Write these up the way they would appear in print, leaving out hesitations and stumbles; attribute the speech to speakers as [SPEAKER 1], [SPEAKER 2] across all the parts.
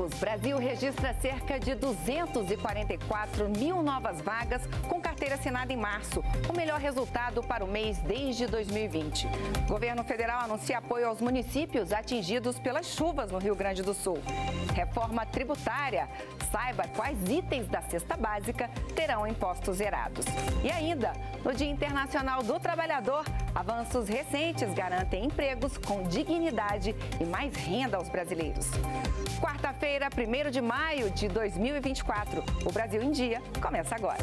[SPEAKER 1] dados, Brasil registra cerca de 244 mil novas vagas com carteira assinada em março, o melhor resultado para o mês desde 2020. O governo federal anuncia apoio aos municípios atingidos pelas chuvas no Rio Grande do Sul. Reforma tributária, saiba quais itens da cesta básica terão impostos zerados. E ainda, no Dia Internacional do Trabalhador, avanços recentes garantem empregos com dignidade e mais renda aos brasileiros. Quarta-feira, 1º de maio de 2024. O Brasil em Dia começa agora.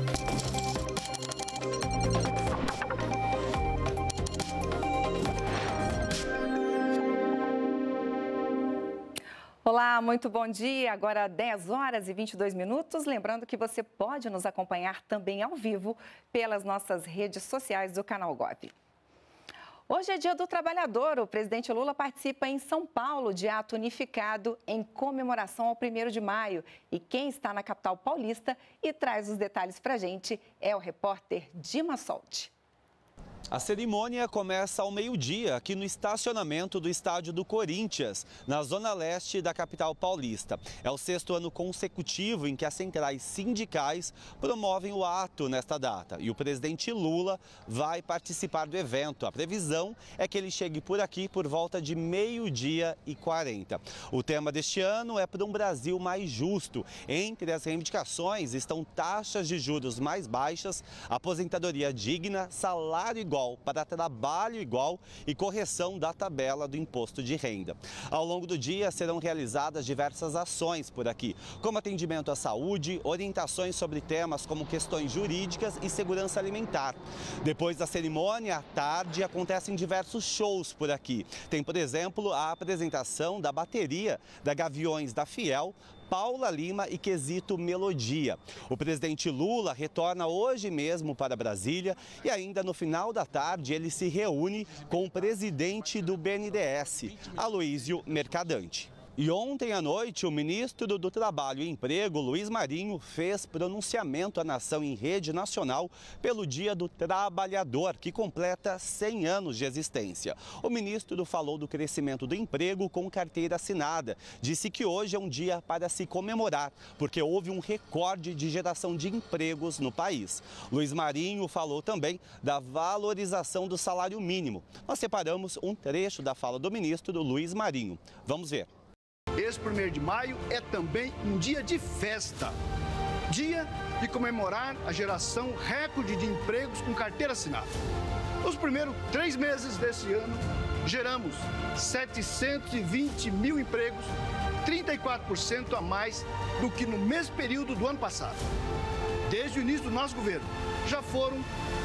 [SPEAKER 1] Olá, muito bom dia. Agora 10 horas e 22 minutos. Lembrando que você pode nos acompanhar também ao vivo pelas nossas redes sociais do Canal Gov. Hoje é Dia do Trabalhador. O presidente Lula participa em São Paulo de ato unificado em comemoração ao 1º de maio. E quem está na capital paulista e traz os detalhes para a gente é o repórter Dima Solte.
[SPEAKER 2] A cerimônia começa ao meio-dia aqui no estacionamento do estádio do Corinthians, na zona leste da capital paulista. É o 6º ano consecutivo em que as centrais sindicais promovem o ato nesta data. E o presidente Lula vai participar do evento. A previsão é que ele chegue por aqui por volta de 12h40. O tema deste ano é para um Brasil mais justo. Entre as reivindicações estão taxas de juros mais baixas, aposentadoria digna, salário igual para trabalho igual e correção da tabela do imposto de renda. Ao longo do dia serão realizadas diversas ações por aqui, como atendimento à saúde, orientações sobre temas como questões jurídicas e segurança alimentar. Depois da cerimônia, à tarde, acontecem diversos shows por aqui. Tem, por exemplo, a apresentação da bateria da Gaviões da Fiel, Paula Lima e Quesito Melodia. O presidente Lula retorna hoje mesmo para Brasília e ainda no final da tarde ele se reúne com o presidente do BNDES, Aloísio Mercadante. E ontem à noite, o ministro do Trabalho e Emprego, Luiz Marinho, fez pronunciamento à nação em rede nacional pelo Dia do Trabalhador, que completa 100 anos de existência. O ministro falou do crescimento do emprego com carteira assinada. Disse que hoje é um dia para se comemorar, porque houve um recorde de geração de empregos no país. Luiz Marinho falou também da valorização do salário mínimo. Nós separamos um trecho da fala do ministro Luiz Marinho. Vamos ver.
[SPEAKER 3] Esse 1º de maio é também um dia de festa, dia de comemorar a geração recorde de empregos com carteira assinada. Nos primeiros 3 meses desse ano, geramos 720 mil empregos, 34% a mais do que no mesmo período do ano passado. Desde o início do nosso governo, já foram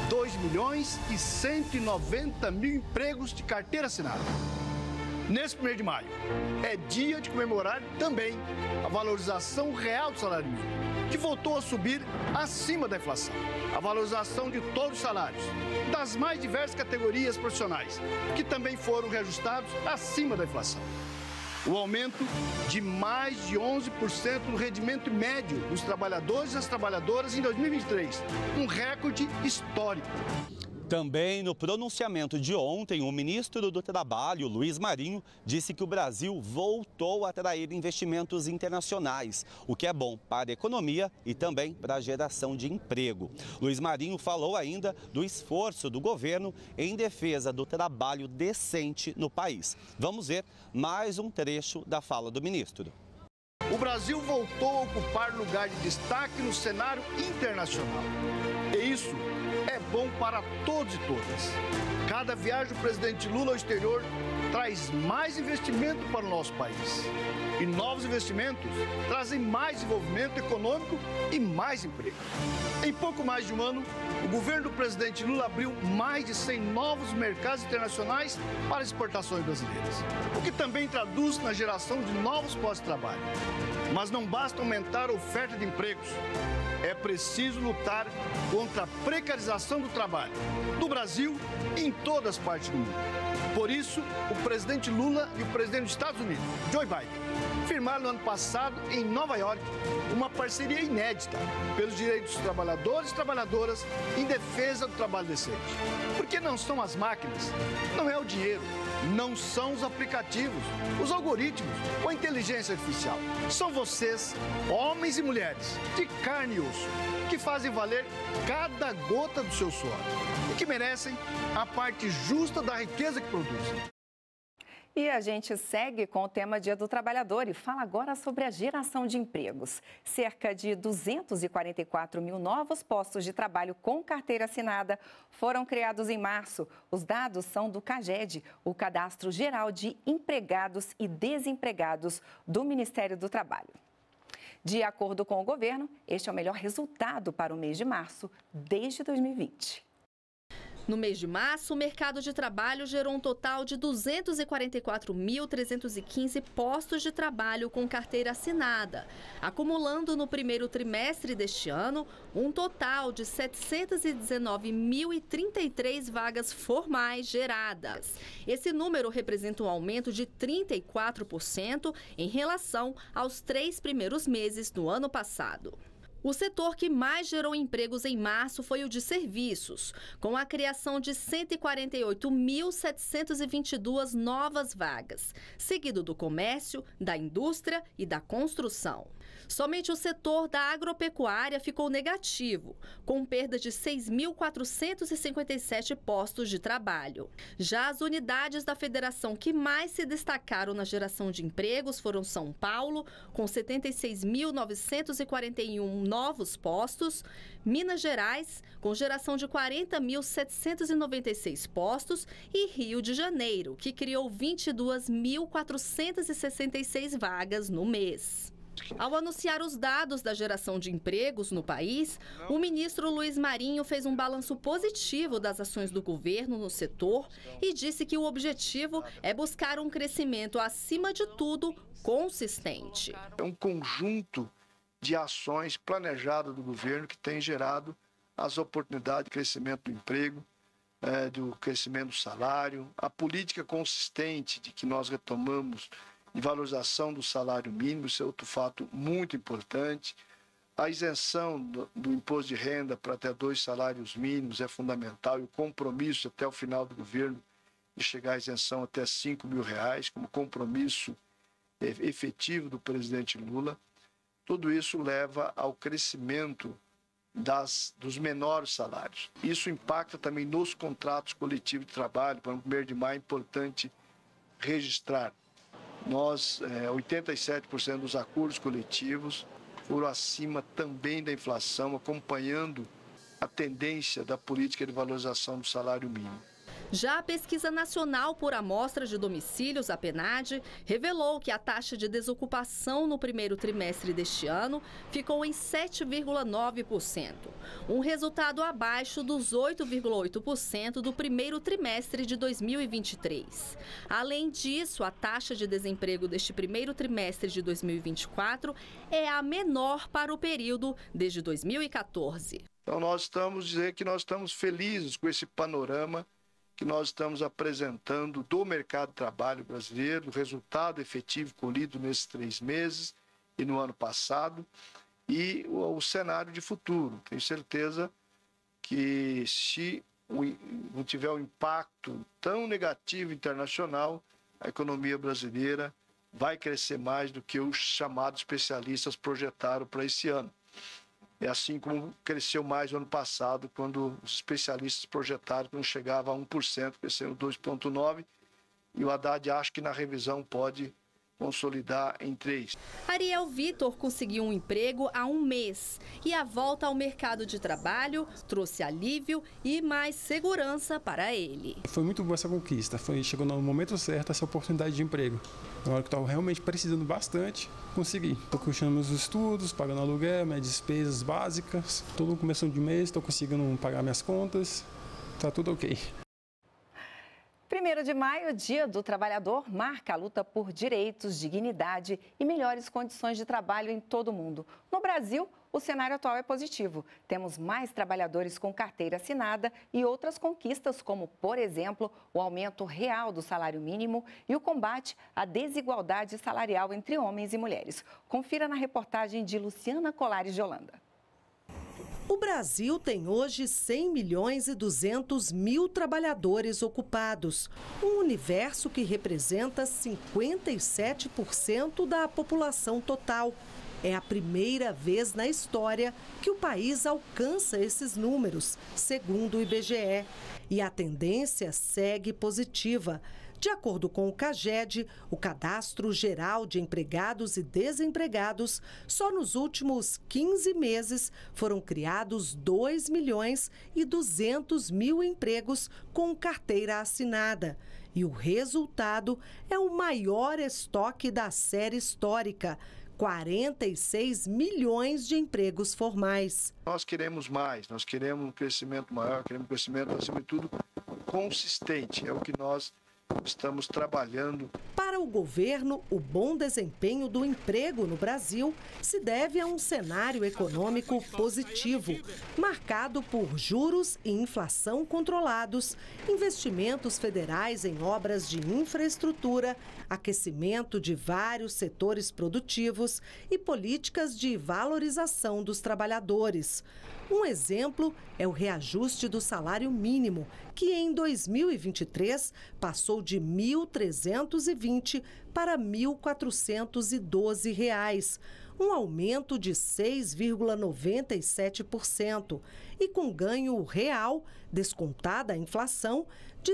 [SPEAKER 3] 2.190.000 empregos de carteira assinada. Nesse 1º de maio, é dia de comemorar também a valorização real do salário mínimo, que voltou a subir acima da inflação. A valorização de todos os salários, das mais diversas categorias profissionais, que também foram reajustados acima da inflação. O aumento de mais de 11% no rendimento médio dos trabalhadores e das trabalhadoras em 2023, um recorde histórico.
[SPEAKER 2] Também no pronunciamento de ontem, o ministro do Trabalho, Luiz Marinho, disse que o Brasil voltou a atrair investimentos internacionais, o que é bom para a economia e também para a geração de emprego. Luiz Marinho falou ainda do esforço do governo em defesa do trabalho decente no país. Vamos ver mais um trecho da fala do ministro.
[SPEAKER 3] O Brasil voltou a ocupar lugar de destaque no cenário internacional. E isso é bom para todos e todas. Cada viagem do presidente Lula ao exterior traz mais investimento para o nosso país. E novos investimentos trazem mais desenvolvimento econômico e mais emprego. Em pouco mais de um ano, o governo do presidente Lula abriu mais de 100 novos mercados internacionais para exportações brasileiras, o que também traduz na geração de novos postos de trabalho. Mas não basta aumentar a oferta de empregos. É preciso lutar contra a precarização do trabalho, do Brasil e em todas as partes do mundo. Por isso, o presidente Lula e o presidente dos Estados Unidos, Joe Biden, firmaram no ano passado, em Nova York, uma parceria inédita pelos direitos dos trabalhadores e trabalhadoras em defesa do trabalho decente. Porque não são as máquinas, não é o dinheiro, Não são os aplicativos, os algoritmos ou a inteligência artificial. São vocês, homens e mulheres, de carne e osso, que fazem valer cada gota do seu suor e que merecem a parte justa da riqueza que produzem.
[SPEAKER 1] E a gente segue com o tema Dia do Trabalhador e fala agora sobre a geração de empregos. Cerca de 244 mil novos postos de trabalho com carteira assinada foram criados em março. Os dados são do CAGED, o Cadastro Geral de Empregados e Desempregados do Ministério do Trabalho. De acordo com o governo, este é o melhor resultado para o mês de março desde 2020.
[SPEAKER 4] No mês de março, o mercado de trabalho gerou um total de 244.315 postos de trabalho com carteira assinada, acumulando no primeiro trimestre deste ano um total de 719.033 vagas formais geradas. Esse número representa um aumento de 34% em relação aos 3 primeiros meses do ano passado. O setor que mais gerou empregos em março foi o de serviços, com a criação de 148.722 novas vagas, seguido do comércio, da indústria e da construção. Somente o setor da agropecuária ficou negativo, com perda de 6.457 postos de trabalho. Já as unidades da federação que mais se destacaram na geração de empregos foram São Paulo, com 76.941 novos postos, Minas Gerais, com geração de 40.796 postos, e Rio de Janeiro, que criou 22.466 vagas no mês. Ao anunciar os dados da geração de empregos no país, o ministro Luiz Marinho fez um balanço positivo das ações do governo no setor e disse que o objetivo é buscar um crescimento, acima de tudo, consistente.
[SPEAKER 3] É um conjunto de ações planejadas do governo que tem gerado as oportunidades de crescimento do emprego, do crescimento do salário, a política consistente de que nós retomamos de valorização do salário mínimo, isso é outro fato muito importante. A isenção do imposto de renda para até 2 salários mínimos é fundamental e o compromisso até o final do governo de chegar à isenção até R$5.000, como compromisso efetivo do presidente Lula. Tudo isso leva ao crescimento dos menores salários. Isso impacta também nos contratos coletivos de trabalho. Para o 1º de maio é importante registrar. 87% dos acordos coletivos foram acima também da inflação, acompanhando a tendência da política de valorização do salário mínimo.
[SPEAKER 4] Já a Pesquisa Nacional por Amostra de Domicílios, a PNAD, revelou que a taxa de desocupação no primeiro trimestre deste ano ficou em 7,9%, um resultado abaixo dos 8,8% do primeiro trimestre de 2023. Além disso, a taxa de desemprego deste primeiro trimestre de 2024 é a menor para o período desde 2014.
[SPEAKER 3] Então nós estamos dizendo que nós estamos felizes com esse panorama que nós estamos apresentando do mercado de trabalho brasileiro, o resultado efetivo colhido nesses 3 meses e no ano passado, e o cenário de futuro. Tenho certeza que se não tiver um impacto tão negativo internacional, a economia brasileira vai crescer mais do que os chamados especialistas projetaram para esse ano. É assim como cresceu mais no ano passado, quando os especialistas projetaram que não chegava a 1%, cresceu 2,9%, e o Haddad acha que na revisão pode consolidar em 3%.
[SPEAKER 4] Ariel Vitor conseguiu um emprego há 1 mês e a volta ao mercado de trabalho trouxe alívio e mais segurança para ele.
[SPEAKER 5] Foi muito boa essa conquista, chegou no momento certo essa oportunidade de emprego. Na hora que eu estava realmente precisando bastante, consegui. Estou continuando meus estudos, pagando aluguel, minhas despesas básicas. Todo começo de mês, estou conseguindo pagar minhas contas, está tudo ok.
[SPEAKER 1] 1º de maio, Dia do Trabalhador, marca a luta por direitos, dignidade e melhores condições de trabalho em todo o mundo. No Brasil, o cenário atual é positivo. Temos mais trabalhadores com carteira assinada e outras conquistas, como, por exemplo, o aumento real do salário mínimo e o combate à desigualdade salarial entre homens e mulheres. Confira na reportagem de Luciana Colares de Holanda.
[SPEAKER 6] O Brasil tem hoje 100.200.000 trabalhadores ocupados, um universo que representa 57% da população total. É a primeira vez na história que o país alcança esses números, segundo o IBGE. E a tendência segue positiva. De acordo com o CAGED, o Cadastro Geral de Empregados e Desempregados, só nos últimos 15 meses foram criados 2.200.000 empregos com carteira assinada. E o resultado é o maior estoque da série histórica, 46 milhões de empregos formais.
[SPEAKER 3] Nós queremos mais, nós queremos um crescimento maior, queremos um crescimento, acima de tudo, consistente. É o que nós estamos trabalhando.
[SPEAKER 6] Para o governo, o bom desempenho do emprego no Brasil se deve a um cenário econômico positivo, marcado por juros e inflação controlados, investimentos federais em obras de infraestrutura, aquecimento de vários setores produtivos e políticas de valorização dos trabalhadores. Um exemplo é o reajuste do salário mínimo, que em 2023 passou de R$ 1.320 para R$ 1.412, um aumento de 6,97% e com ganho real, descontada a inflação, de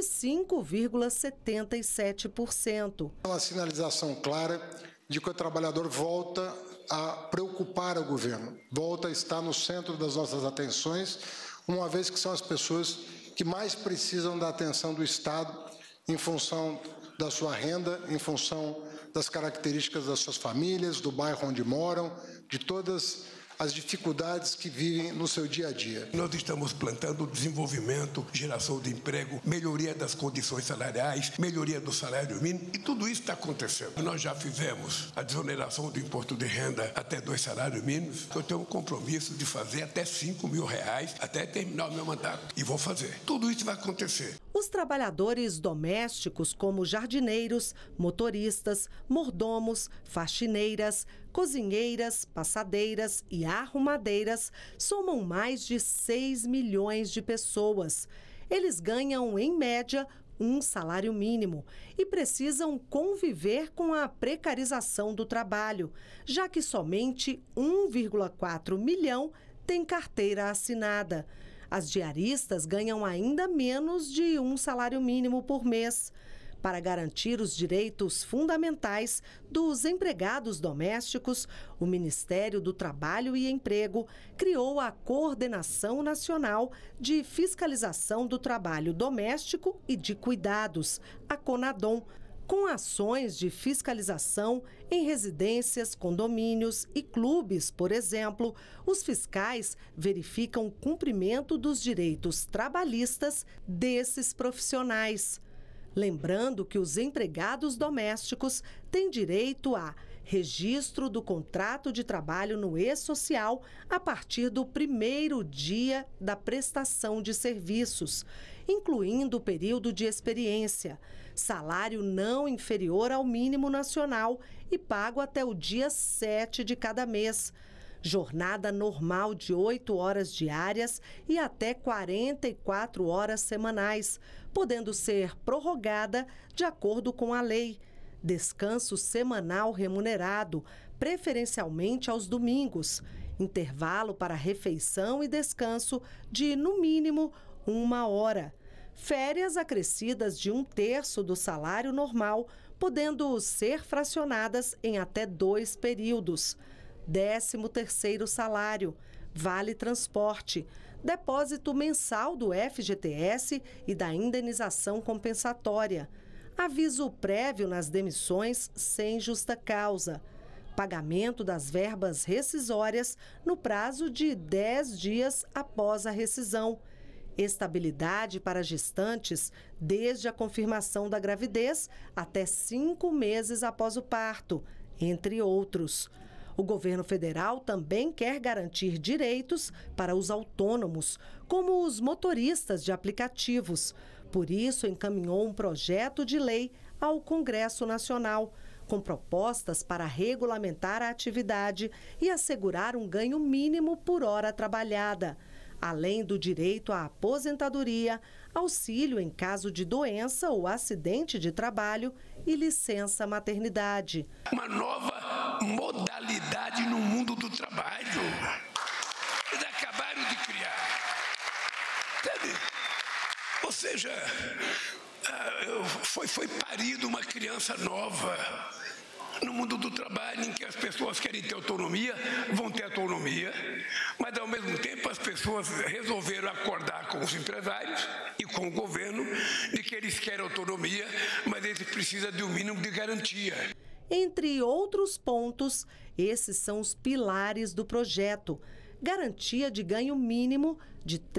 [SPEAKER 6] 5,77%.
[SPEAKER 7] Uma sinalização clara de que o trabalhador volta a preocupar o governo, volta a estar no centro das nossas atenções, uma vez que são as pessoas que mais precisam da atenção do Estado em função da sua renda, em função das características das suas famílias, do bairro onde moram, de todas as dificuldades que vivem no seu dia a dia.
[SPEAKER 8] Nós estamos plantando desenvolvimento, geração de emprego, melhoria das condições salariais, melhoria do salário mínimo, e tudo isso está acontecendo. Nós já fizemos a desoneração do imposto de renda até 2 salários mínimos. Eu tenho um compromisso de fazer até R$5.000 até terminar o meu mandato. E vou fazer. Tudo isso vai acontecer.
[SPEAKER 6] Os trabalhadores domésticos, como jardineiros, motoristas, mordomos, faxineiras, cozinheiras, passadeiras e arrumadeiras, somam mais de 6 milhões de pessoas. Eles ganham, em média, um salário mínimo e precisam conviver com a precarização do trabalho, já que somente 1,4 milhão tem carteira assinada. As diaristas ganham ainda menos de um salário mínimo por mês. Para garantir os direitos fundamentais dos empregados domésticos, o Ministério do Trabalho e Emprego criou a Coordenação Nacional de Fiscalização do Trabalho Doméstico e de Cuidados, a CONADOM, com ações de fiscalização em residências, condomínios e clubes, por exemplo. Os fiscais verificam o cumprimento dos direitos trabalhistas desses profissionais. Lembrando que os empregados domésticos têm direito a registro do contrato de trabalho no e-social a partir do primeiro dia da prestação de serviços, incluindo o período de experiência, salário não inferior ao mínimo nacional e pago até o dia 7 de cada mês, jornada normal de 8 horas diárias e até 44 horas semanais, podendo ser prorrogada de acordo com a lei. Descanso semanal remunerado, preferencialmente aos domingos. Intervalo para refeição e descanso de, no mínimo, 1 hora. Férias acrescidas de 1/3 do salário normal, podendo ser fracionadas em até 2 períodos. 13º salário, vale transporte, depósito mensal do FGTS e da indenização compensatória, aviso prévio nas demissões sem justa causa, pagamento das verbas rescisórias no prazo de 10 dias após a rescisão, estabilidade para gestantes desde a confirmação da gravidez até 5 meses após o parto, entre outros. O governo federal também quer garantir direitos para os autônomos, como os motoristas de aplicativos. Por isso, encaminhou um projeto de lei ao Congresso Nacional. com propostas para regulamentar a atividade e assegurar um ganho mínimo por hora trabalhada, além do direito à aposentadoria, auxílio em caso de doença ou acidente de trabalho e licença maternidade.
[SPEAKER 8] Uma nova modalidade no mundo do trabalho. Eles acabaram de criar. Sabe? Ou seja, foi parida uma criança nova. No mundo do trabalho, em que as pessoas querem ter autonomia, vão ter autonomia, mas ao mesmo tempo as pessoas resolveram acordar com os empresários e com o governo de que eles querem autonomia, mas eles precisam de um mínimo de garantia.
[SPEAKER 6] Entre outros pontos, esses são os pilares do projeto. Garantia de ganho mínimo de R$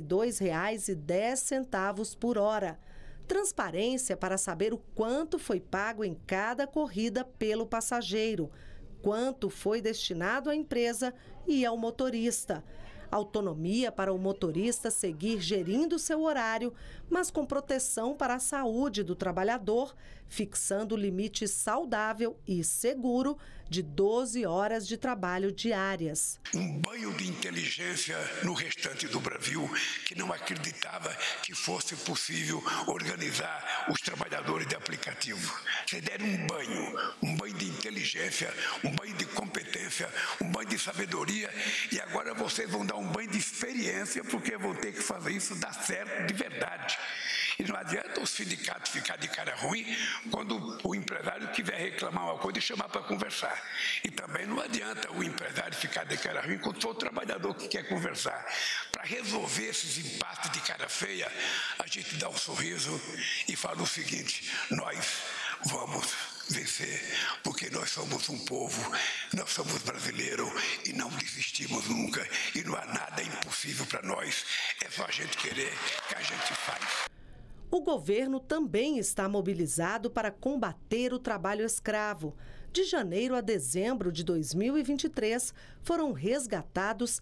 [SPEAKER 6] 32,10 por hora. Transparência para saber o quanto foi pago em cada corrida pelo passageiro, quanto foi destinado à empresa e ao motorista. Autonomia para o motorista seguir gerindo seu horário, mas com proteção para a saúde do trabalhador, fixando limite saudável e seguro de 12 horas de trabalho diárias.
[SPEAKER 8] Um banho de inteligência no restante do Brasil, que não acreditava que fosse possível organizar os trabalhadores de aplicativo. Vocês deram um banho de inteligência, um banho de competência, um banho de sabedoria, e agora vocês vão dar um banho de experiência, porque vão ter que fazer isso dar certo de verdade. E não adianta o sindicato ficar de cara ruim quando o empresário quiser reclamar uma coisa e chamar para conversar. E também não adianta o empresário ficar de cara ruim quando for o trabalhador que quer conversar. Para resolver esses empates de cara feia, a gente dá um sorriso e fala o seguinte: nós vamos vencer, porque nós somos um povo, nós somos brasileiros e não desistimos nunca. E não há nada impossível para nós, é só a gente querer que a gente faz.
[SPEAKER 6] O governo também está mobilizado para combater o trabalho escravo. De janeiro a dezembro de 2023, foram resgatados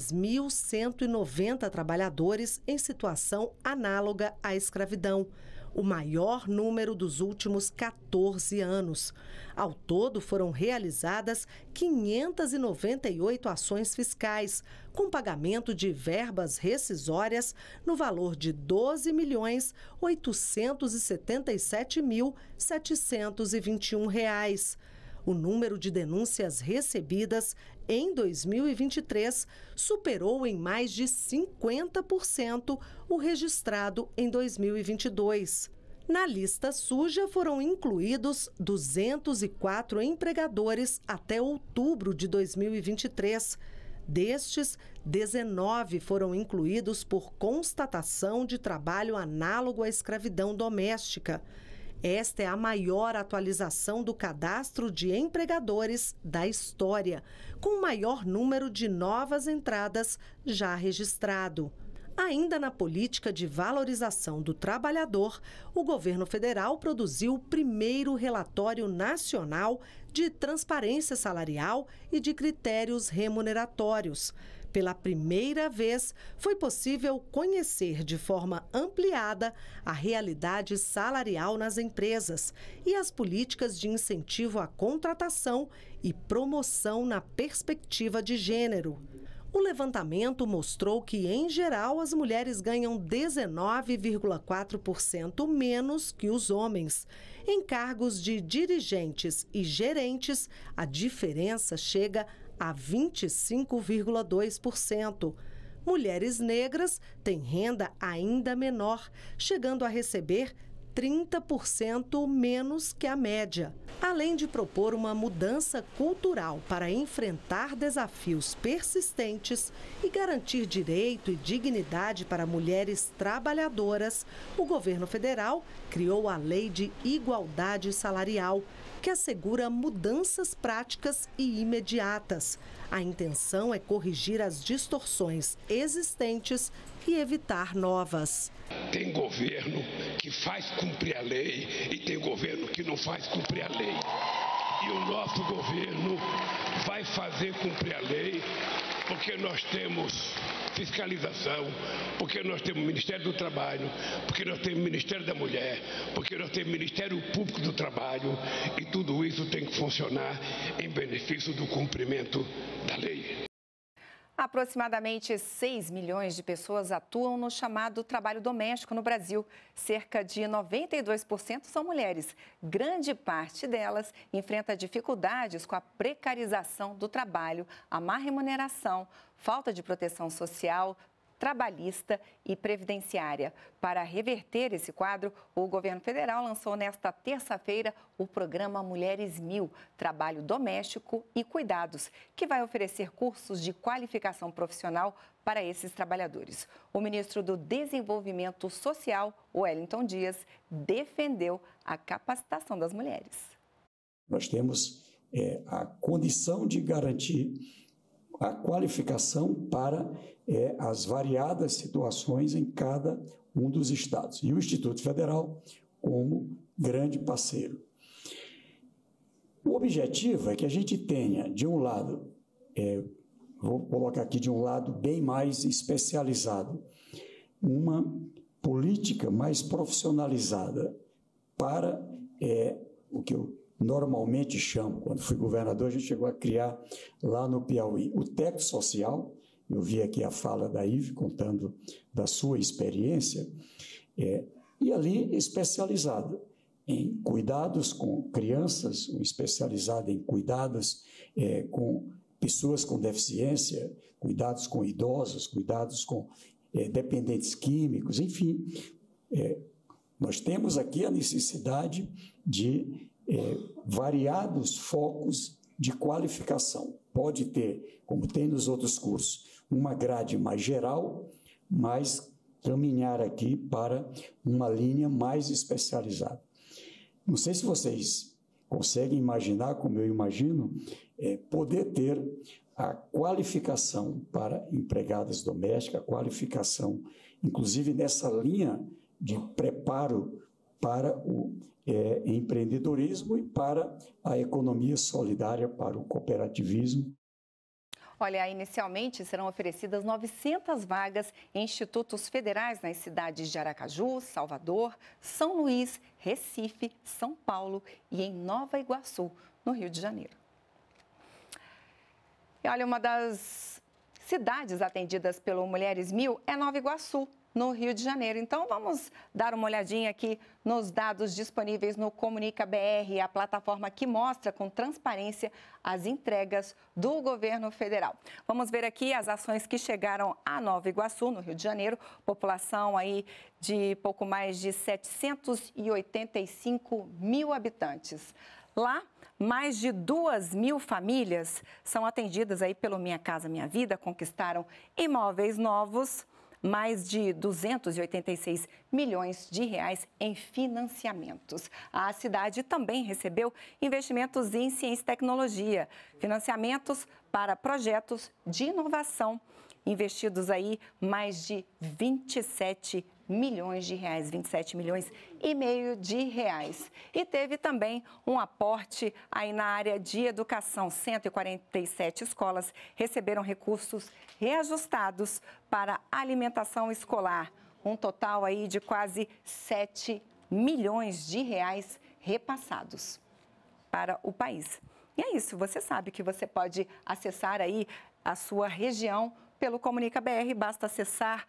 [SPEAKER 6] 3.190 trabalhadores em situação análoga à escravidão, o maior número dos últimos 14 anos. Ao todo, foram realizadas 598 ações fiscais, com pagamento de verbas rescisórias no valor de R$ 12.877.721. O número de denúncias recebidas em 2023 superou em mais de 50% o registrado em 2022. Na lista suja foram incluídos 204 empregadores até outubro de 2023. Destes, 19 foram incluídos por constatação de trabalho análogo à escravidão doméstica. Esta é a maior atualização do cadastro de empregadores da história, com o maior número de novas entradas já registrado. Ainda na política de valorização do trabalhador, o governo federal produziu o primeiro relatório nacional de transparência salarial e de critérios remuneratórios. Pela primeira vez, foi possível conhecer de forma ampliada a realidade salarial nas empresas e as políticas de incentivo à contratação e promoção na perspectiva de gênero. O levantamento mostrou que, em geral, as mulheres ganham 19,4% menos que os homens. Em cargos de dirigentes e gerentes, a diferença chega a 25,2%. Mulheres negras têm renda ainda menor, chegando a receber 30% menos que a média. Além de propor uma mudança cultural para enfrentar desafios persistentes e garantir direito e dignidade para mulheres trabalhadoras, o governo federal criou a Lei de Igualdade Salarial, que assegura mudanças práticas e imediatas. A intenção é corrigir as distorções existentes e evitar novas.
[SPEAKER 8] Tem governo que faz cumprir a lei e tem governo que não faz cumprir a lei. E o nosso governo vai fazer cumprir a lei porque nós temos fiscalização, porque nós temos o Ministério do Trabalho, porque nós temos o Ministério da Mulher, porque nós temos o Ministério Público do Trabalho, e tudo isso tem que funcionar em benefício do cumprimento da lei.
[SPEAKER 1] Aproximadamente 6 milhões de pessoas atuam no chamado trabalho doméstico no Brasil. Cerca de 92% são mulheres. Grande parte delas enfrenta dificuldades com a precarização do trabalho, a má remuneração, falta de proteção social, trabalhista e previdenciária. Para reverter esse quadro, o governo federal lançou nesta terça-feira o programa Mulheres 1000, Trabalho Doméstico e Cuidados, que vai oferecer cursos de qualificação profissional para esses trabalhadores. O ministro do Desenvolvimento Social, Wellington Dias, defendeu a capacitação das mulheres.
[SPEAKER 9] Nós temos a condição de garantir a qualificação para as variadas situações em cada um dos estados. E o Instituto Federal como grande parceiro. O objetivo é que a gente tenha, de um lado, vou colocar aqui de um lado bem mais especializado, uma política mais profissionalizada para o que eu normalmente chamo, quando fui governador, a gente chegou a criar lá no Piauí o teto social. Eu vi aqui a fala da Ive contando da sua experiência, e ali especializada em cuidados com crianças, especializada em cuidados com pessoas com deficiência, cuidados com idosos, cuidados com dependentes químicos, enfim. Nós temos aqui a necessidade de variados focos de qualificação. Pode ter, como tem nos outros cursos, uma grade mais geral, mas caminhar aqui para uma linha mais especializada. Não sei se vocês conseguem imaginar, como eu imagino, poder ter a qualificação para empregadas domésticas, a qualificação, inclusive nessa linha de preparo para o empreendedorismo e para a economia solidária, para o cooperativismo.
[SPEAKER 1] Olha, inicialmente serão oferecidas 900 vagas em institutos federais nas cidades de Aracaju, Salvador, São Luís, Recife, São Paulo e em Nova Iguaçu, no Rio de Janeiro. E olha, uma das cidades atendidas pelo Mulheres 1000 é Nova Iguaçu, no Rio de Janeiro. Então, vamos dar uma olhadinha aqui nos dados disponíveis no Comunica BR, a plataforma que mostra com transparência as entregas do governo federal. Vamos ver aqui as ações que chegaram a Nova Iguaçu, no Rio de Janeiro, população aí de pouco mais de 785 mil habitantes. Lá, mais de 2.000 famílias são atendidas aí pelo Minha Casa Minha Vida, conquistaram imóveis novos, mais de 286 milhões de reais em financiamentos. A cidade também recebeu investimentos em ciência e tecnologia, financiamentos para projetos de inovação, investidos aí mais de 27 milhões de reais, 27 milhões e meio de reais. E teve também um aporte aí na área de educação. 147 escolas receberam recursos reajustados para alimentação escolar. Um total aí de quase 7 milhões de reais repassados para o país. E é isso, você sabe que você pode acessar aí a sua região pelo Comunica BR, basta acessar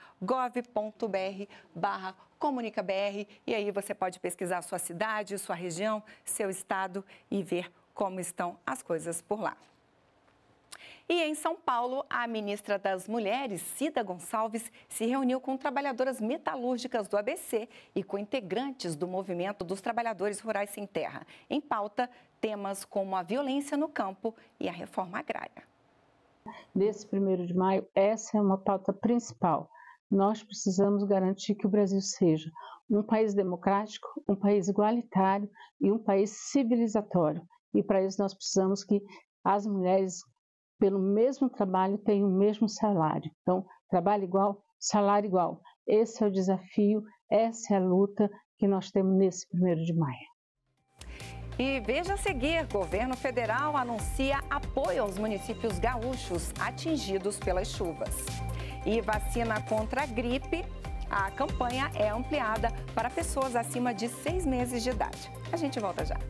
[SPEAKER 1] gov.br/comunicabr e aí você pode pesquisar a sua cidade, sua região, seu estado e ver como estão as coisas por lá. E em São Paulo, a ministra das Mulheres, Cida Gonçalves, se reuniu com trabalhadoras metalúrgicas do ABC e com integrantes do Movimento dos Trabalhadores Rurais Sem Terra. Em pauta, temas como a violência no campo e a reforma agrária.
[SPEAKER 10] Desse 1º de maio, essa é uma pauta principal. Nós precisamos garantir que o Brasil seja um país democrático, um país igualitário e um país civilizatório. E para isso nós precisamos que as mulheres, pelo mesmo trabalho, tenham o mesmo salário. Então, trabalho igual, salário igual. Esse é o desafio, essa é a luta que nós temos nesse 1º de maio.
[SPEAKER 1] E veja a seguir, governo federal anuncia apoio aos municípios gaúchos atingidos pelas chuvas. E vacina contra a gripe, a campanha é ampliada para pessoas acima de 6 meses de idade. A gente volta já.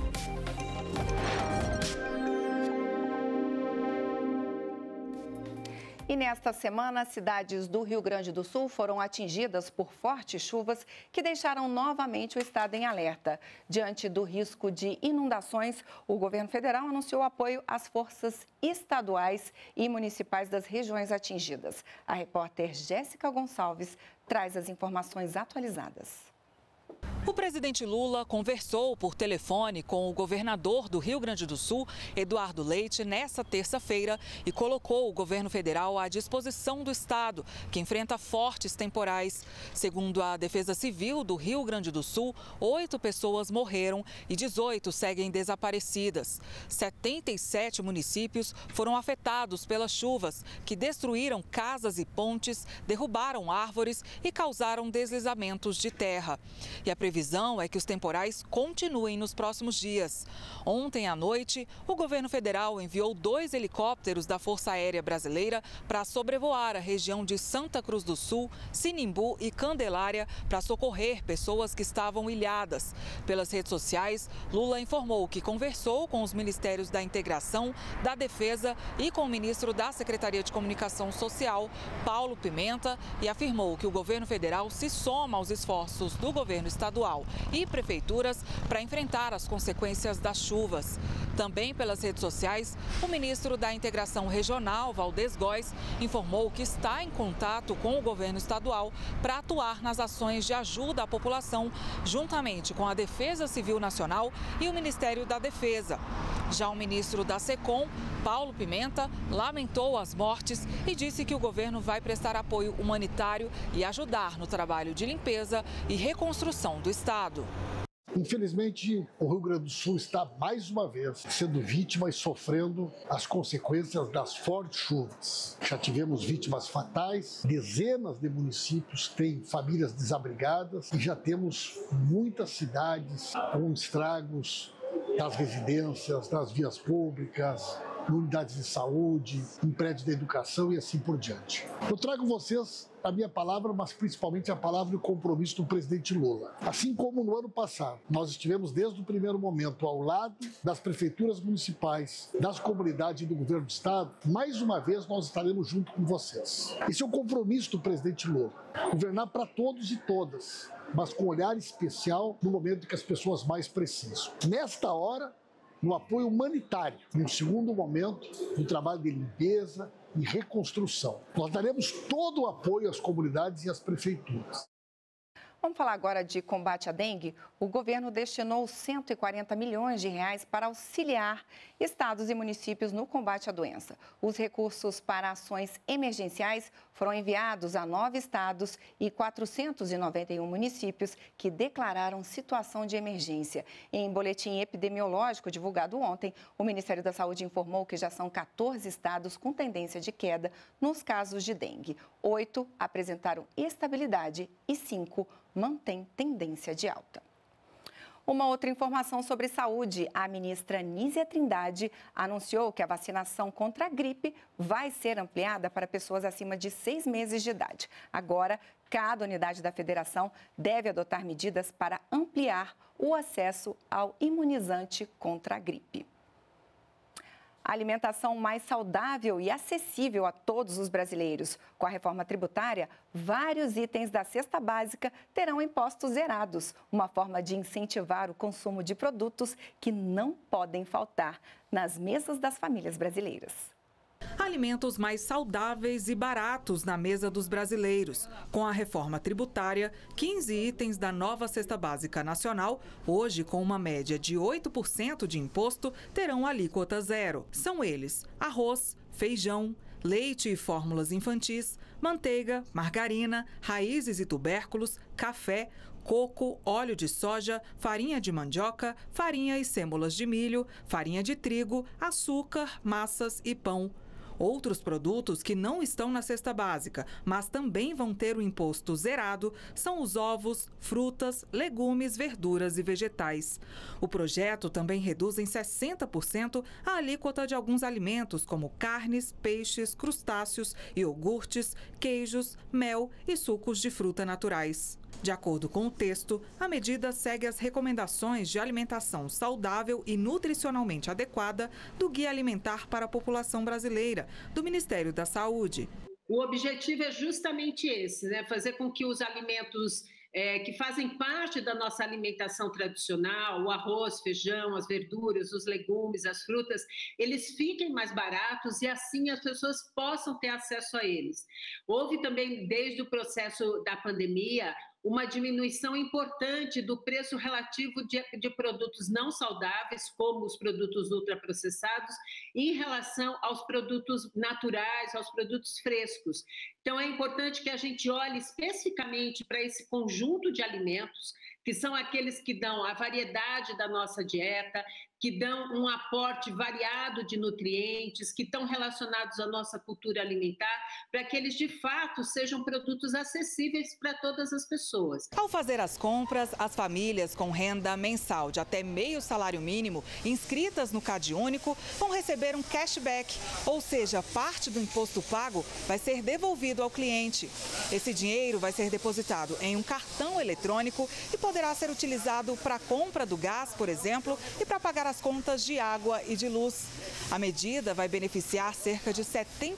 [SPEAKER 1] E nesta semana, cidades do Rio Grande do Sul foram atingidas por fortes chuvas que deixaram novamente o estado em alerta. Diante do risco de inundações, o governo federal anunciou apoio às forças estaduais e municipais das regiões atingidas. A repórter Jéssica Gonçalves traz as informações atualizadas.
[SPEAKER 11] O presidente Lula conversou por telefone com o governador do Rio Grande do Sul, Eduardo Leite, nesta terça-feira e colocou o governo federal à disposição do estado, que enfrenta fortes temporais. Segundo a Defesa Civil do Rio Grande do Sul, 8 pessoas morreram e 18 seguem desaparecidas. 77 municípios foram afetados pelas chuvas, que destruíram casas e pontes, derrubaram árvores e causaram deslizamentos de terra. E a previsão é que os temporais continuem nos próximos dias. Ontem à noite, o governo federal enviou 2 helicópteros da Força Aérea Brasileira para sobrevoar a região de Santa Cruz do Sul, Sinimbu e Candelária para socorrer pessoas que estavam ilhadas. Pelas redes sociais, Lula informou que conversou com os ministérios da Integração, da Defesa e com o ministro da Secretaria de Comunicação Social, Paulo Pimenta, e afirmou que o governo federal se soma aos esforços do governo estadual e prefeituras para enfrentar as consequências das chuvas. Também pelas redes sociais, o ministro da Integração Regional, Valdez Góes, informou que está em contato com o governo estadual para atuar nas ações de ajuda à população, juntamente com a Defesa Civil Nacional e o Ministério da Defesa. Já o ministro da SECOM, Paulo Pimenta, lamentou as mortes e disse que o governo vai prestar apoio humanitário e ajudar no trabalho de limpeza e reconstrução do estado.
[SPEAKER 12] Infelizmente, o Rio Grande do Sul está mais uma vez sendo vítima e sofrendo as consequências das fortes chuvas. Já tivemos vítimas fatais, dezenas de municípios têm famílias desabrigadas e já temos muitas cidades com estragos das residências, das vias públicas, em unidades de saúde, em prédios de educação e assim por diante. Eu trago vocês a minha palavra, mas principalmente a palavra e o compromisso do presidente Lula. Assim como no ano passado, nós estivemos desde o primeiro momento ao lado das prefeituras municipais, das comunidades e do governo do estado, mais uma vez nós estaremos junto com vocês. Esse é o compromisso do presidente Lula, governar para todos e todas, mas com olhar especial no momento em que as pessoas mais precisam. Nesta hora, no apoio humanitário, no segundo momento, no trabalho de limpeza e reconstrução. Nós daremos todo o apoio às comunidades e às prefeituras.
[SPEAKER 1] Vamos falar agora de combate à dengue. O governo destinou 140 milhões de reais para auxiliar estados e municípios no combate à doença. Os recursos para ações emergenciais foram enviados a 9 estados e 491 municípios que declararam situação de emergência. Em boletim epidemiológico divulgado ontem, o Ministério da Saúde informou que já são 14 estados com tendência de queda nos casos de dengue. 8 apresentaram estabilidade e 5 mantém tendência de alta. Uma outra informação sobre saúde, a ministra Nízia Trindade anunciou que a vacinação contra a gripe vai ser ampliada para pessoas acima de 6 meses de idade. Agora, cada unidade da federação deve adotar medidas para ampliar o acesso ao imunizante contra a gripe. A alimentação mais saudável e acessível a todos os brasileiros. Com a reforma tributária, vários itens da cesta básica terão impostos zerados, uma forma de incentivar o consumo de produtos que não podem faltar nas mesas das famílias brasileiras.
[SPEAKER 11] Alimentos mais saudáveis e baratos na mesa dos brasileiros. Com a reforma tributária, 15 itens da nova Cesta Básica Nacional, hoje com uma média de 8% de imposto, terão alíquota zero. São eles: arroz, feijão, leite e fórmulas infantis, manteiga, margarina, raízes e tubérculos, café, coco, óleo de soja, farinha de mandioca, farinha e sêmolas de milho, farinha de trigo, açúcar, massas e pão. Outros produtos que não estão na cesta básica, mas também vão ter o imposto zerado, são os ovos, frutas, legumes, verduras e vegetais. O projeto também reduz em 60% a alíquota de alguns alimentos, como carnes, peixes, crustáceos, iogurtes, queijos, mel e sucos de fruta naturais. De acordo com o texto, a medida segue as recomendações de alimentação saudável e nutricionalmente adequada do Guia Alimentar para a População Brasileira, do Ministério da Saúde.
[SPEAKER 13] O objetivo é justamente esse, né? Fazer com que os alimentos que fazem parte da nossa alimentação tradicional, o arroz, feijão, as verduras, os legumes, as frutas, eles fiquem mais baratos e assim as pessoas possam ter acesso a eles. Houve também, desde o processo da pandemia, uma diminuição importante do preço relativo de produtos não saudáveis, como os produtos ultraprocessados, em relação aos produtos naturais, aos produtos frescos. Então, é importante que a gente olhe especificamente para esse conjunto de alimentos, que são aqueles que dão a variedade da nossa dieta, que dão um aporte variado de nutrientes, que estão relacionados à nossa cultura alimentar, para que eles, de fato, sejam produtos acessíveis para todas as pessoas.
[SPEAKER 11] Ao fazer as compras, as famílias com renda mensal de até meio salário mínimo, inscritas no CadÚnico, vão receber um cashback, ou seja, parte do imposto pago vai ser devolvido ao cliente. Esse dinheiro vai ser depositado em um cartão eletrônico e poderá ser utilizado para a compra do gás, por exemplo, e para pagar as contas de água e de luz. A medida vai beneficiar cerca de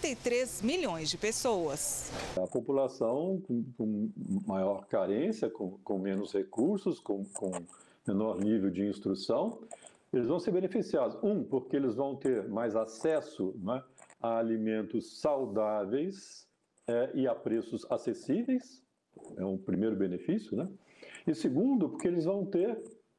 [SPEAKER 11] 73 milhões de pessoas.
[SPEAKER 14] A população com maior carência, com menos recursos, com menor nível de instrução, eles vão ser beneficiados. Porque eles vão ter mais acesso, né, a alimentos saudáveis e a preços acessíveis, é um primeiro benefício, né? E segundo, porque eles vão ter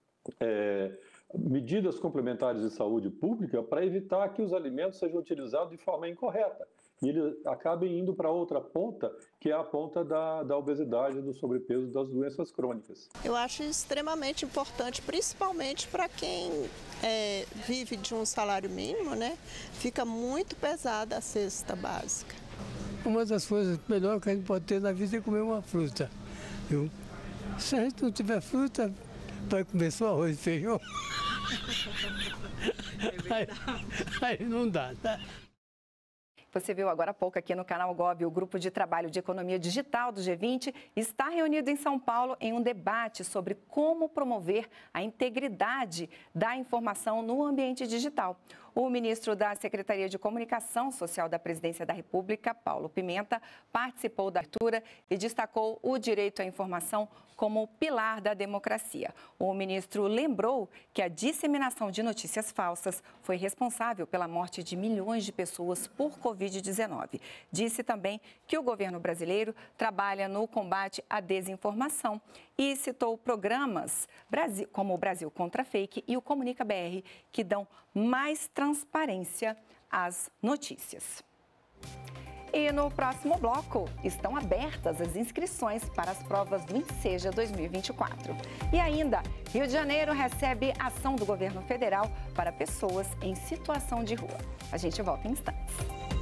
[SPEAKER 14] medidas complementares de saúde pública para evitar que os alimentos sejam utilizados de forma incorreta e eles acabem indo para outra ponta, que é a ponta da obesidade, do sobrepeso, das doenças crônicas.
[SPEAKER 15] Eu acho extremamente importante, principalmente para quem vive de um salário mínimo, né? Fica muito pesada a cesta básica.
[SPEAKER 16] Uma das coisas melhores que a gente pode ter na vida é comer uma fruta, viu? Se a gente não tiver fruta, vai comer só arroz e feijão. Aí não dá, tá?
[SPEAKER 1] Você viu agora há pouco aqui no canal Gov, o Grupo de Trabalho de Economia Digital do G20 está reunido em São Paulo em um debate sobre como promover a integridade da informação no ambiente digital. O ministro da Secretaria de Comunicação Social da Presidência da República, Paulo Pimenta, participou da abertura e destacou o direito à informação como pilar da democracia. O ministro lembrou que a disseminação de notícias falsas foi responsável pela morte de milhões de pessoas por Covid-19. Disse também que o governo brasileiro trabalha no combate à desinformação e citou programas como o Brasil Contra Fake e o Comunica BR, que dão mais transparência às notícias. E no próximo bloco, estão abertas as inscrições para as provas do INSEJA 2024. E ainda, Rio de Janeiro recebe ação do governo federal para pessoas em situação de rua. A gente volta em instantes.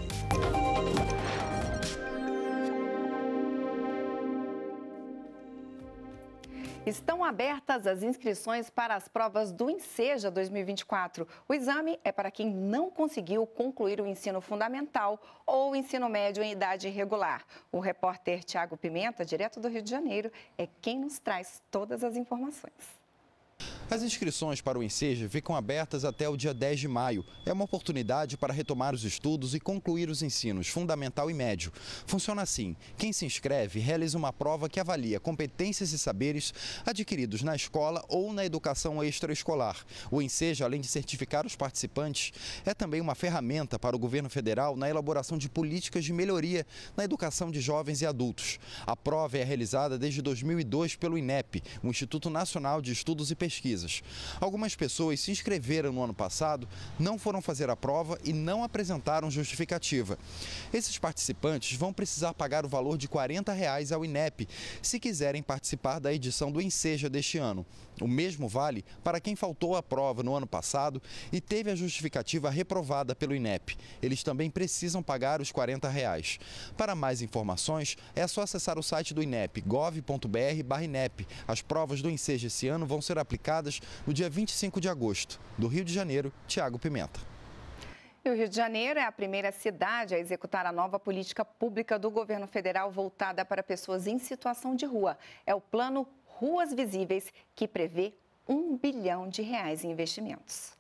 [SPEAKER 1] Estão abertas as inscrições para as provas do INSEJA 2024. O exame é para quem não conseguiu concluir o ensino fundamental ou o ensino médio em idade irregular. O repórter Tiago Pimenta, direto do Rio de Janeiro, é quem nos traz todas as informações.
[SPEAKER 17] As inscrições para o INSEJA ficam abertas até o dia 10 de maio. É uma oportunidade para retomar os estudos e concluir os ensinos fundamental e médio. Funciona assim: quem se inscreve realiza uma prova que avalia competências e saberes adquiridos na escola ou na educação extraescolar. O INSEJA, além de certificar os participantes, é também uma ferramenta para o governo federal na elaboração de políticas de melhoria na educação de jovens e adultos. A prova é realizada desde 2002 pelo INEP, o Instituto Nacional de Estudos e Pesquisa. pesquisas. Algumas pessoas se inscreveram no ano passado, não foram fazer a prova e não apresentaram justificativa. Esses participantes vão precisar pagar o valor de R$ 40 ao INEP, se quiserem participar da edição do Enseja deste ano. O mesmo vale para quem faltou à prova no ano passado e teve a justificativa reprovada pelo INEP. Eles também precisam pagar os R$ 40. Para mais informações, é só acessar o site do INEP, gov.br/INEP. As provas do Enseja esse ano vão ser aplicadas no dia 25 de agosto. Do Rio de Janeiro, Tiago Pimenta.
[SPEAKER 1] E o Rio de Janeiro é a primeira cidade a executar a nova política pública do governo federal voltada para pessoas em situação de rua. É o Plano Ruas Visíveis, que prevê R$ 1 bilhão em investimentos.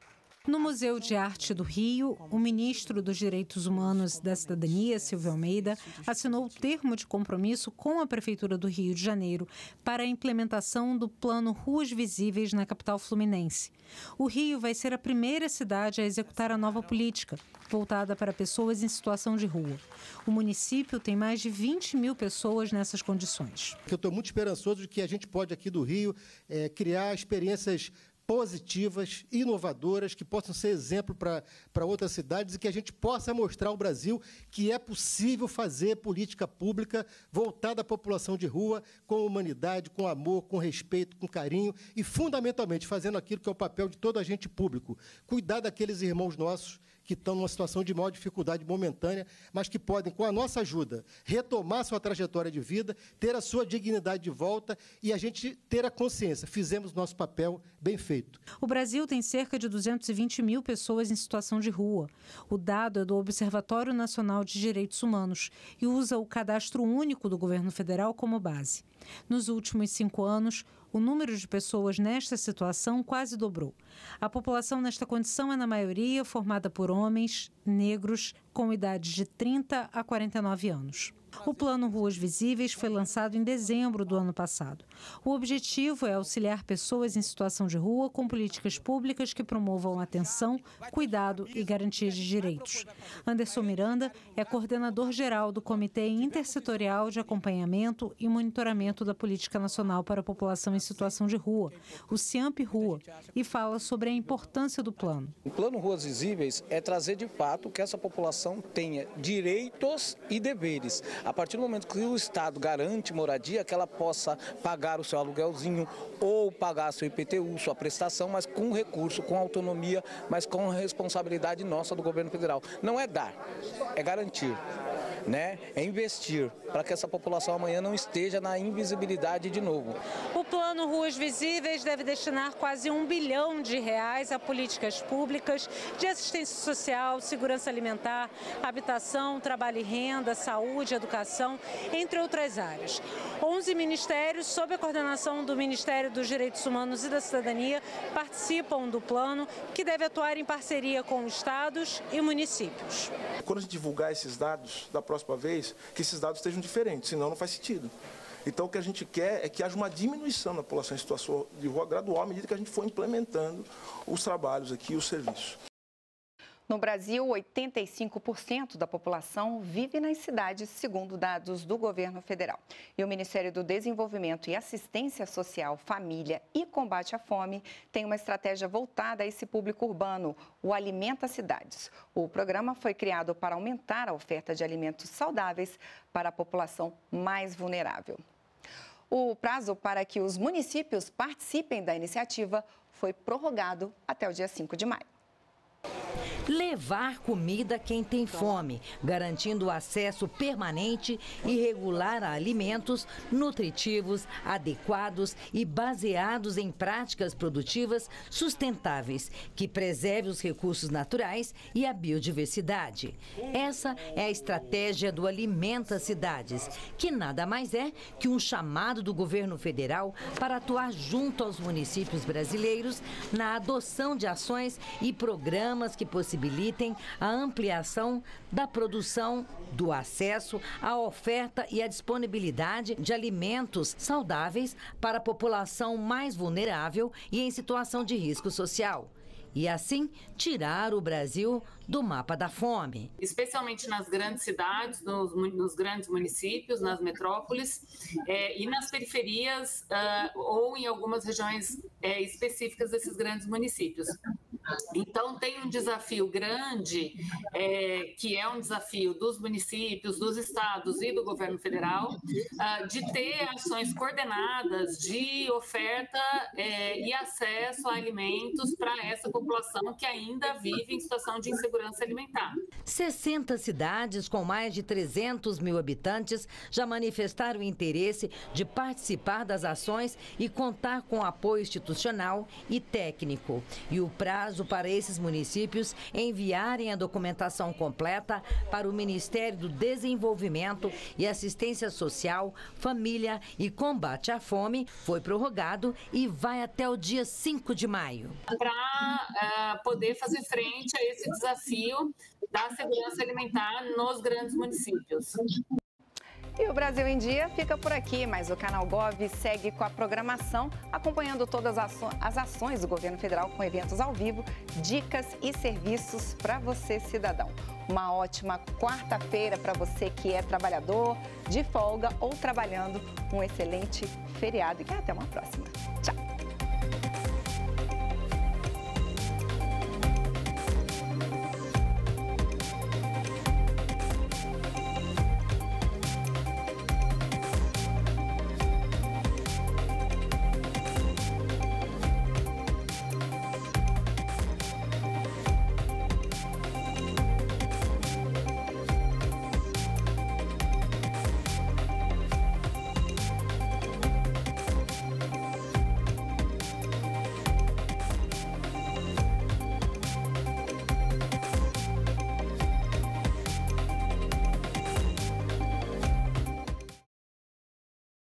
[SPEAKER 18] No Museu de Arte do Rio, o ministro dos Direitos Humanos e da Cidadania, Silvio Almeida, assinou o termo de compromisso com a Prefeitura do Rio de Janeiro para a implementação do Plano Ruas Visíveis na capital fluminense. O Rio vai ser a primeira cidade a executar a nova política, voltada para pessoas em situação de rua. O município tem mais de 20 mil pessoas nessas condições.
[SPEAKER 19] Eu estou muito esperançoso de que a gente pode aqui do Rio criar experiências positivas, inovadoras, que possam ser exemplo para outras cidades e que a gente possa mostrar ao Brasil que é possível fazer política pública voltada à população de rua, com humanidade, com amor, com respeito, com carinho e, fundamentalmente, fazendo aquilo que é o papel de todo agente público, cuidar daqueles irmãos nossos que estão numa situação de maior dificuldade momentânea, mas que podem, com a nossa ajuda, retomar sua trajetória de vida, ter a sua dignidade de volta e a gente ter a consciência, fizemos nosso papel bem feito.
[SPEAKER 18] O Brasil tem cerca de 220 mil pessoas em situação de rua. O dado é do Observatório Nacional de Direitos Humanos e usa o Cadastro Único do Governo Federal como base. Nos últimos 5 anos, o número de pessoas nesta situação quase dobrou. A população nesta condição é, na maioria, formada por homens, negros, com idades de 30 a 49 anos. O Plano Ruas Visíveis foi lançado em dezembro do ano passado. O objetivo é auxiliar pessoas em situação de rua com políticas públicas que promovam atenção, cuidado e garantia de direitos. Anderson Miranda é coordenador geral do Comitê Intersetorial de Acompanhamento e Monitoramento da Política Nacional para a População em Situação de Rua, o CIAMP Rua, e fala sobre a importância do plano.
[SPEAKER 20] O Plano Ruas Visíveis é trazer de fato que essa população tenha direitos e deveres. A partir do momento que o Estado garante moradia, que ela possa pagar o seu aluguelzinho ou pagar seu IPTU, sua prestação, mas com recurso, com autonomia, mas com responsabilidade nossa do governo federal. Não é dar, é garantir, né? É investir para que essa população amanhã não esteja na invisibilidade de novo.
[SPEAKER 18] O Plano Ruas Visíveis deve destinar quase R$ 1 bilhão a políticas públicas de assistência social, segurança alimentar, habitação, trabalho e renda, saúde, educação, entre outras áreas. 11 ministérios, sob a coordenação do Ministério dos Direitos Humanos e da Cidadania, participam do plano, que deve atuar em parceria com estados e municípios.
[SPEAKER 21] Quando a gente divulgar esses dados da próxima vez, que esses dados estejam diferentes, senão não faz sentido. Então, o que a gente quer é que haja uma diminuição da população em situação de rua gradual à medida que a gente for implementando os trabalhos aqui e os serviços.
[SPEAKER 1] No Brasil, 85% da população vive nas cidades, segundo dados do governo federal. E o Ministério do Desenvolvimento e Assistência Social, Família e Combate à Fome tem uma estratégia voltada a esse público urbano, o Alimenta Cidades. O programa foi criado para aumentar a oferta de alimentos saudáveis para a população mais vulnerável. O prazo para que os municípios participem da iniciativa foi prorrogado até o dia 5 de maio.
[SPEAKER 22] Levar comida a quem tem fome, garantindo o acesso permanente e regular a alimentos nutritivos, adequados e baseados em práticas produtivas sustentáveis, que preserve os recursos naturais e a biodiversidade. Essa é a estratégia do Alimenta Cidades, que nada mais é que um chamado do governo federal para atuar junto aos municípios brasileiros na adoção de ações e programas que possibilitem a ampliação da produção, do acesso, à oferta e à disponibilidade de alimentos saudáveis para a população mais vulnerável e em situação de risco social. e assim tirar o Brasil do mapa da fome.
[SPEAKER 2] Especialmente nas grandes cidades, nos grandes municípios, nas metrópoles e nas periferias ou em algumas regiões específicas desses grandes municípios. Então, tem um desafio grande, que é um desafio dos municípios, dos estados e do governo federal, de ter ações coordenadas de oferta e acesso a alimentos para essa população que ainda vive em situação de insegurança alimentar.
[SPEAKER 22] 60 cidades com mais de 300 mil habitantes já manifestaram interesse de participar das ações e contar com apoio institucional e técnico. E o prazo para esses municípios enviarem a documentação completa para o Ministério do Desenvolvimento e Assistência Social, Família e Combate à Fome foi prorrogado e vai até o dia 5 de maio.
[SPEAKER 2] Para poder fazer frente a esse desafio da segurança alimentar nos grandes municípios.
[SPEAKER 1] E o Brasil em Dia fica por aqui, mas o Canal Gov segue com a programação, acompanhando todas as ações do governo federal com eventos ao vivo, dicas e serviços para você, cidadão. Uma ótima quarta-feira para você que é trabalhador, de folga ou trabalhando. Um excelente feriado e até uma próxima. Tchau!